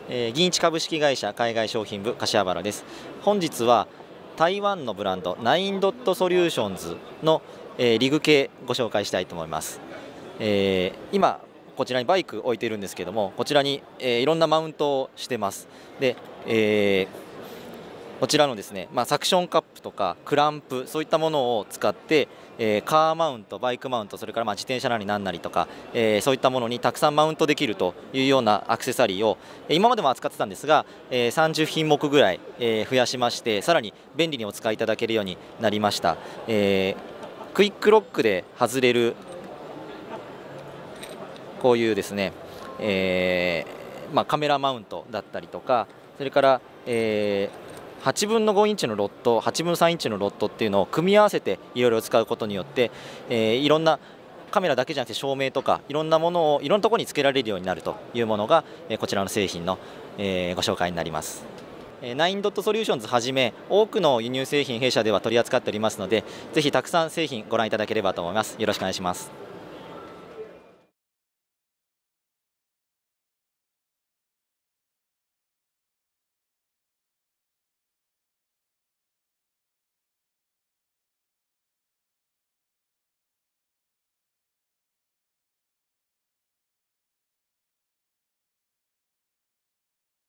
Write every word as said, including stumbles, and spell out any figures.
えー、銀一株式会社海外商品部柏原です。本日は台湾のブランドナインドットソリューションズの、えー、リグ系ご紹介したいと思います。えー、今こちらにバイク置いているんですけども、こちらに、えー、いろんなマウントをしてます。で、えーこちらのですね、まあ、サクションカップとかクランプ、そういったものを使って、えー、カーマウント、バイクマウント、それからまあ自転車なりなんなりとか、えー、そういったものにたくさんマウントできるというようなアクセサリーを、えー、今までも扱ってたんですが、えー、さんじゅうひんもくぐらい、えー、増やしまして、さらに便利にお使いいただけるようになりました。えー、クイックロックで外れるこういうですね、えーまあ、カメラマウントだったりとか、それから、えーはちぶんのごインチのロット、はちぶんのさんインチのロットっていうのを組み合わせていろいろ使うことによって、えー、いろんなカメラだけじゃなくて照明とかいろんなものをいろんなところにつけられるようになるというものが、えー、こちらの製品の、えー、ご紹介になります。ナインドットソリューションズはじめ多くの輸入製品弊社では取り扱っておりますので、ぜひたくさん製品ご覧いただければと思います。よろしくお願いします。